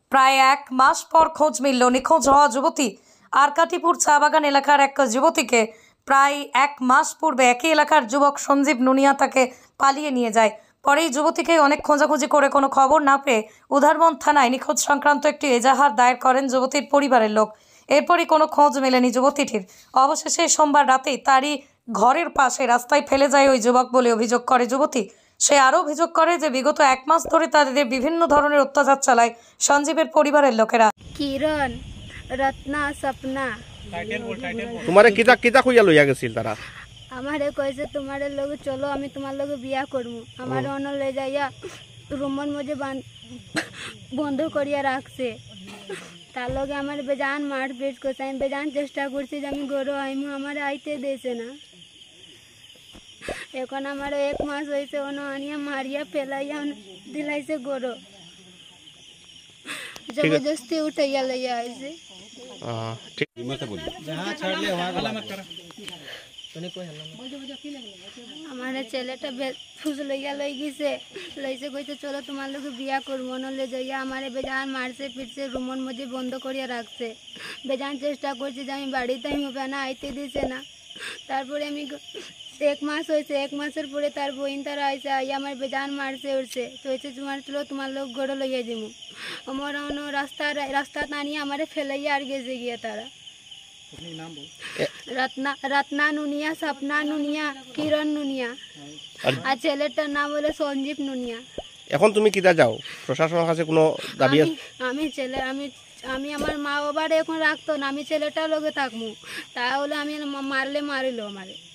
প্রায় এক মাস পর খোঁজ মিলল নিখোঁজ হওয়া যুবতী। আরকাটিপুর চা বাগান এলাকার এক যুবতীকে প্রায় এক মাস পূর্বে একই এলাকার যুবক সঞ্জীব নুনিয়া তাকে পালিয়ে নিয়ে যায়। পরে এই যুবতীকে অনেক খোঁজাখুঁজি করে কোনো খবর না পেয়ে উধারবন্দ থানায় নিখোঁজ সংক্রান্ত একটি এজাহার দায়ের করেন যুবতীর পরিবারের লোক। এরপরই কোনো খোঁজ মেলেনি যুবতীটির। অবশেষে সোমবার রাতেই তারই ঘরের পাশে রাস্তায় ফেলে যায় ওই যুবক বলে অভিযোগ করে যুবতী। সে আরও অভিযোগ করে যে বিগত এক মাস ধরে তাদের বিভিন্ন ধরনের অত্যাচার চালায় সঞ্জীবের পরিবারের লোকেরা। কিরণ, রত্না, সপনা তোমারে কিতা কিতা কইয়া লইয়া গেছিল তারা? আমারে কইছে তোমারে লগে চলো, আমি তোমার লগে বিয়া করবো। আমার অন্য লয়ে যাইয়া রুমন মধ্যে বন্ধ করিয়া রাখছে। তার লগে আমার বেজান মারপিট করছে। আমি বেজান চেষ্টা করছি যে আমি গরু আইমু, আমার আইতে দিয়েছে না। এখন আমার এক মাস হয়েছে, অন্য আনিয়া মারিয়া ফেলাইয়া দিলাইছে গরু, জবরদস্তি উঠাইয়া লইয়া আইছে। আমার ছেলেটা ফুস লইয়া লই গেছে, লইছে কইতে চলো তোমার লোকে বিয়া করবো। নলে যাইয়া আমার বেজান মারছে পিটছে, রুমন মধ্যে বন্ধ করিয়া রাখছে। বেজান চেষ্টা করছি যে আমি বাড়িতে হবে না, আইতে দিছে না। তারপরে আমি এক মাস হয়েছে, এক মাসের পরে তার বইন তারা আইসে আইয়া আমার বেজান মারছে উঠছে। তো হয়েছে তোমার চলো তোমার লোক গড়ে লইয়া দিমু। আমার অন্য রাস্তা টানিয়ে আমারে ফেলাইয়া আর গেছে গিয়া তারা। রত্না নুনিয়া, সপনা নুনিয়া, কিরণ নুনিয়া, আর ছেলেটার নাম হলো সঞ্জীব নুনিয়া। এখন তুমি কিতা যাও প্রশাসনের কাছে কোনো দাবি আছে? আমি আমার মা বাবার এখন রাখতো না, আমি ছেলেটার লগে থাকবো, তাহলে আমি মারলে মারিল আমারে।